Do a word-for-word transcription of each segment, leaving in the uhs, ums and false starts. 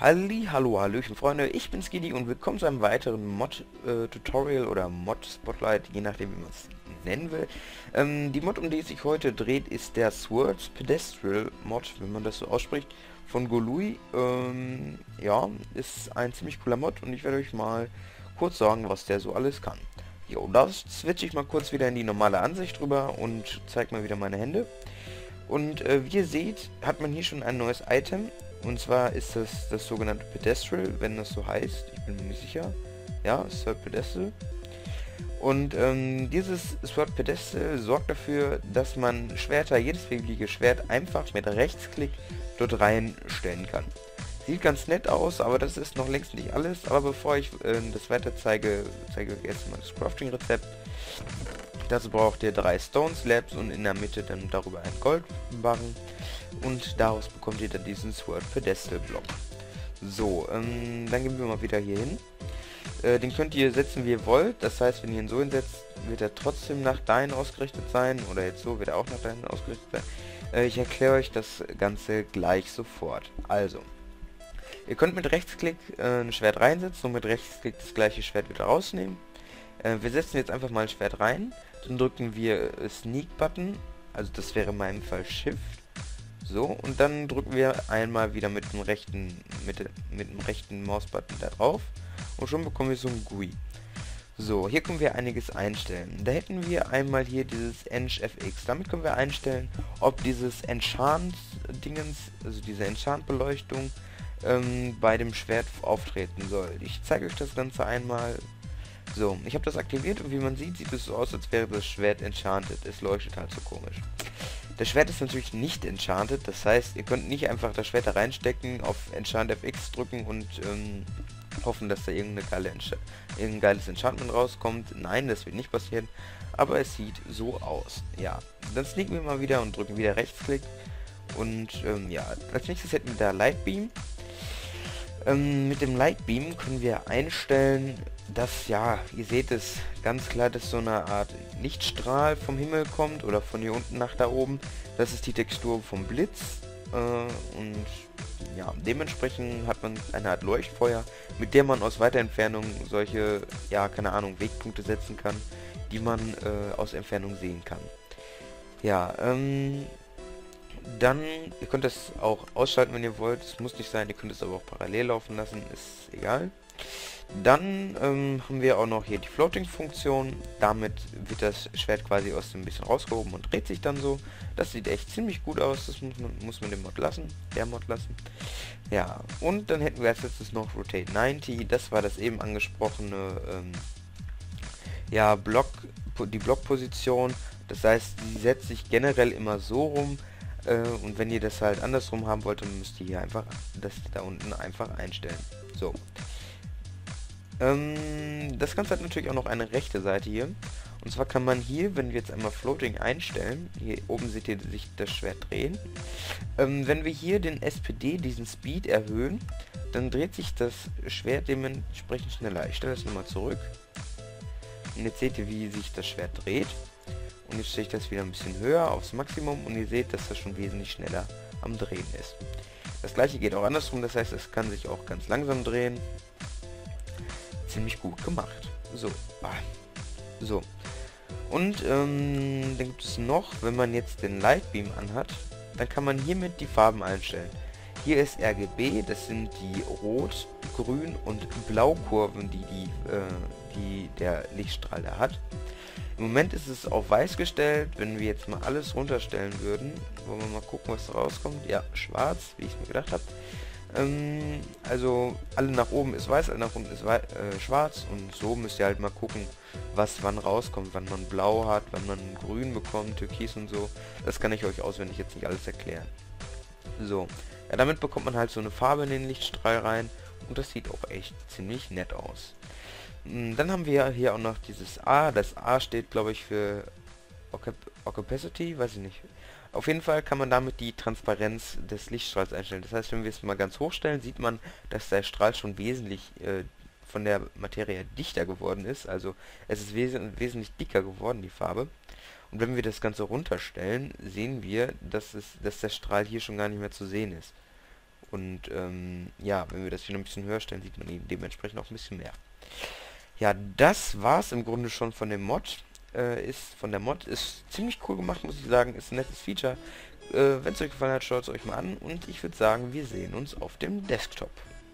Halli, hallo, hallöchen Freunde, ich bin Skiddy und willkommen zu einem weiteren Mod-Tutorial oder Mod-Spotlight, je nachdem wie man es nennen will. Ähm, die Mod, um die es sich heute dreht, ist der Sword Pedestral Mod, wenn man das so ausspricht, von Golui. Ähm, ja, ist ein ziemlich cooler Mod und ich werde euch mal kurz sagen, was der so alles kann. Jo, da switche ich mal kurz wieder in die normale Ansicht rüber und zeige mal wieder meine Hände. Und äh, wie ihr seht, hat man hier schon ein neues Item. Und zwar ist das das sogenannte Pedestral, wenn das so heißt. Ich bin mir nicht sicher. Ja, Sword Pedestal. Und ähm, dieses Sword Pedestal sorgt dafür, dass man Schwerter, jedes beliebige Schwert, einfach mit Rechtsklick dort reinstellen kann. Sieht ganz nett aus, aber das ist noch längst nicht alles. Aber bevor ich äh, das weiter zeige, zeige ich erstmal das Crafting-Rezept. Dazu braucht ihr drei Stone Slabs und in der Mitte dann darüber einen Goldbarren. Und daraus bekommt ihr dann diesen Sword Pedestal Block. So, ähm, dann gehen wir mal wieder hier hin. Äh, den könnt ihr setzen, wie ihr wollt. Das heißt, wenn ihr ihn so hinsetzt, wird er trotzdem nach Deinen ausgerichtet sein. Oder jetzt so wird er auch nach Deinen ausgerichtet sein. Äh, ich erkläre euch das Ganze gleich sofort. Also, ihr könnt mit Rechtsklick äh, ein Schwert reinsetzen und mit Rechtsklick das gleiche Schwert wieder rausnehmen. Äh, wir setzen jetzt einfach mal ein Schwert rein. Dann drücken wir äh, Sneak Button. Also das wäre in meinem Fall Shift. So, und dann drücken wir einmal wieder mit dem rechten mit, mit dem rechten Mausbutton da drauf und schon bekommen wir so ein G U I. So, hier können wir einiges einstellen. Da hätten wir einmal hier dieses Ench F X. Damit können wir einstellen, ob dieses Enchant-Dingens, also diese Enchant-Beleuchtung, ähm, bei dem Schwert auftreten soll. Ich zeige euch das Ganze einmal. So, ich habe das aktiviert und wie man sieht, sieht es so aus, als wäre das Schwert enchanted. Es leuchtet halt so komisch. Das Schwert ist natürlich nicht enchanted, das heißt, ihr könnt nicht einfach das Schwert da reinstecken, auf Enchant F X drücken und ähm, hoffen, dass da irgendeine geile Encha irgendein geiles Enchantment rauskommt. Nein, das wird nicht passieren, aber es sieht so aus. Ja, dann sneaken wir mal wieder und drücken wieder Rechtsklick. Und ähm, ja, als nächstes hätten wir da Lightbeam. Ähm, mit dem Lightbeam können wir einstellen, dass, ja, ihr seht es ganz klar, dass so eine Art Lichtstrahl vom Himmel kommt oder von hier unten nach da oben. Das ist die Textur vom Blitz äh, und ja, dementsprechend hat man eine Art Leuchtfeuer, mit der man aus weiter Entfernung solche, ja, keine Ahnung, Wegpunkte setzen kann, die man äh, aus Entfernung sehen kann. Ja, ähm... Dann, ihr könnt das auch ausschalten, wenn ihr wollt. Es muss nicht sein, ihr könnt es aber auch parallel laufen lassen, ist egal. Dann ähm, haben wir auch noch hier die Floating-Funktion. Damit wird das Schwert quasi aus dem bisschen rausgehoben und dreht sich dann so. Das sieht echt ziemlich gut aus, das muss man, muss man dem Mod lassen, der Mod lassen. Ja, und dann hätten wir als letztes noch Rotate neunzig. Das war das eben angesprochene, ähm, ja, Block, die Blockposition. Das heißt, die setzt sich generell immer so rum. Und wenn ihr das halt andersrum haben wollt, dann müsst ihr hier einfach das da unten einfach einstellen. So. Ähm, das Ganze hat natürlich auch noch eine rechte Seite hier. Und zwar kann man hier, wenn wir jetzt einmal Floating einstellen, hier oben seht ihr sich das Schwert drehen. Ähm, wenn wir hier den S P D, diesen Speed erhöhen, dann dreht sich das Schwert dementsprechend schneller. Ich stelle das nochmal zurück. Und jetzt seht ihr, wie sich das Schwert dreht. Und jetzt stelle ich das wieder ein bisschen höher aufs Maximum und ihr seht, dass das schon wesentlich schneller am Drehen ist. Das gleiche geht auch andersrum, das heißt, es kann sich auch ganz langsam drehen. Ziemlich gut gemacht. So. So. Und ähm, dann gibt es noch, wenn man jetzt den Lightbeam anhat, dann kann man hiermit die Farben einstellen. Hier ist R G B, das sind die Rot-, Grün- und Blaukurven, die, die, äh, die der Lichtstrahl da hat. Im Moment ist es auf weiß gestellt. Wenn wir jetzt mal alles runterstellen würden, wollen wir mal gucken, was da rauskommt. Ja, schwarz, wie ich mir gedacht habe. Ähm, also alle nach oben ist weiß, alle nach unten ist äh, schwarz und so müsst ihr halt mal gucken, was wann rauskommt, wann man blau hat, wann man grün bekommt, türkis und so. Das kann ich euch auswendig jetzt nicht alles erklären. So, ja, damit bekommt man halt so eine Farbe in den Lichtstrahl rein und das sieht auch echt ziemlich nett aus. Dann haben wir hier auch noch dieses A. Das A steht, glaube ich, für Opacity, weiß ich nicht. Auf jeden Fall kann man damit die Transparenz des Lichtstrahls einstellen. Das heißt, wenn wir es mal ganz hoch stellen, sieht man, dass der Strahl schon wesentlich äh, von der Materie dichter geworden ist. Also es ist wes wesentlich dicker geworden, die Farbe. Und wenn wir das Ganze runterstellen, sehen wir, dass, es, dass der Strahl hier schon gar nicht mehr zu sehen ist. Und ähm, ja, wenn wir das hier noch ein bisschen höher stellen, sieht man ihn dementsprechend auch ein bisschen mehr. Ja, das war's im Grunde schon von dem Mod. Äh, ist von der Mod ist ziemlich cool gemacht, muss ich sagen. Ist ein nettes Feature. Äh, wenn es euch gefallen hat, schaut es euch mal an. Und ich würde sagen, wir sehen uns auf dem Desktop.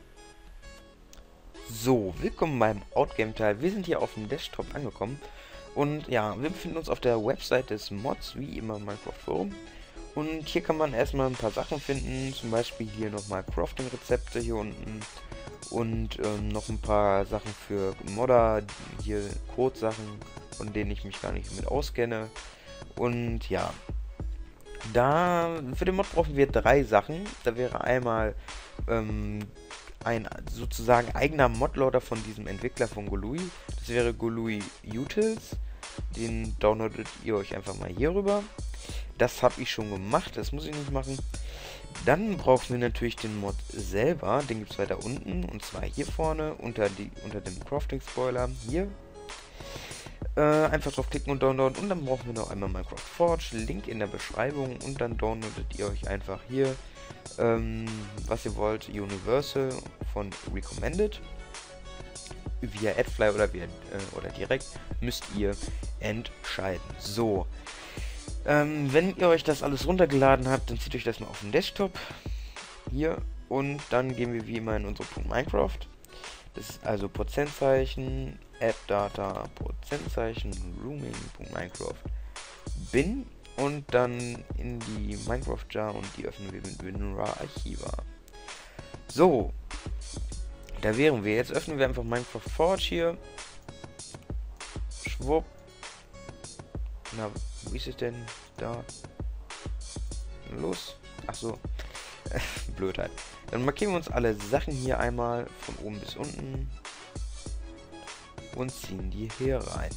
So, willkommen beim Outgame-Teil. Wir sind hier auf dem Desktop angekommen. Und ja, wir befinden uns auf der Website des Mods, wie immer Minecraft Forum. Und hier kann man erstmal ein paar Sachen finden. Zum Beispiel hier nochmal Crafting-Rezepte hier unten. Und ähm, noch ein paar Sachen für Modder. Hier Code-Sachen, von denen ich mich gar nicht mit auskenne. Und ja, da für den Mod brauchen wir drei Sachen. Da wäre einmal ähm, ein sozusagen eigener Modloader von diesem Entwickler von Golui. Das wäre Golui Utils. Den downloadet ihr euch einfach mal hier rüber. Das habe ich schon gemacht, das muss ich nicht machen. Dann brauchen wir natürlich den Mod selber. Den gibt es weiter unten. Und zwar hier vorne unter, die, unter dem Crafting-Spoiler. Hier. Äh, einfach draufklicken und downloaden. Und dann brauchen wir noch einmal Minecraft Forge. Link in der Beschreibung. Und dann downloadet ihr euch einfach hier, ähm, was ihr wollt. Universal von Recommended. Via Adfly oder, via, äh, oder direkt müsst ihr entscheiden. So. Ähm, wenn ihr euch das alles runtergeladen habt, dann zieht euch das mal auf den Desktop. Hier. Und dann gehen wir wie immer in unsere Minecraft. Das ist also Prozentzeichen, AppData, Prozentzeichen, Rooming.minecraft, bin und dann in die Minecraft Jar und die öffnen wir mit WinRAR Archiva. So, da wären wir. Jetzt öffnen wir einfach Minecraft Forge hier. Schwupp. Na, wo ist es denn? Da. Los. Achso. Blödheit. Dann markieren wir uns alle Sachen hier einmal von oben bis unten. Und ziehen die hier rein.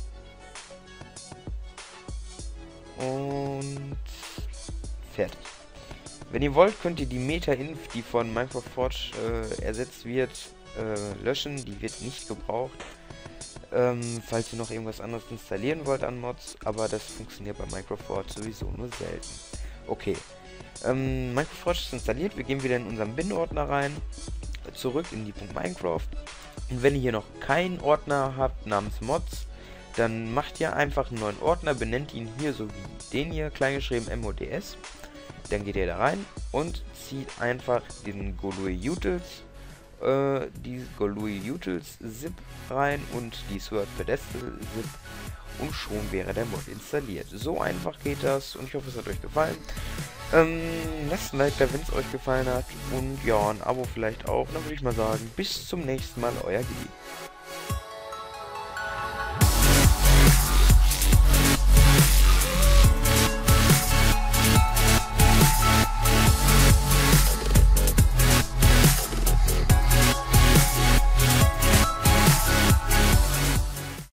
Und fertig. Wenn ihr wollt, könnt ihr die Meta-Inf, die von Minecraft Forge äh, ersetzt wird, äh, löschen. Die wird nicht gebraucht. Ähm, falls ihr noch irgendwas anderes installieren wollt an Mods, aber das funktioniert bei Minecraft Forge sowieso nur selten. Okay, ähm, Minecraft Forge ist installiert, wir gehen wieder in unseren Bin-Ordner rein, zurück in die .minecraft und wenn ihr hier noch keinen Ordner habt namens Mods, dann macht ihr einfach einen neuen Ordner, benennt ihn hier so wie den hier, kleingeschrieben Mods, dann geht ihr da rein und zieht einfach den Golui Utils Äh, die Golui Utils Zip rein und die Sword Pedestal Zip und schon wäre der Mod installiert. So einfach geht das und ich hoffe, es hat euch gefallen. Ähm, lasst ein Like da, wenn es euch gefallen hat und ja, ein Abo vielleicht auch. Dann würde ich mal sagen, bis zum nächsten Mal, euer Gili.